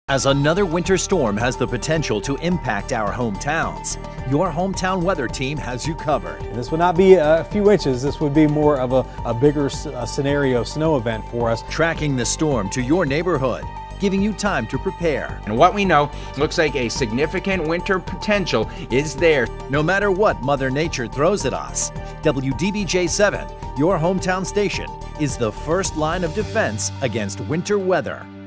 As another winter storm has the potential to impact our hometowns, your hometown weather team has you covered. This would not be a few inches. This would be more of a bigger scenario snow event for us. Tracking the storm to your neighborhood, giving you time to prepare. And what we know looks like a significant winter potential is there. No matter what Mother Nature throws at us, WDBJ7, your hometown station, is the first line of defense against winter weather.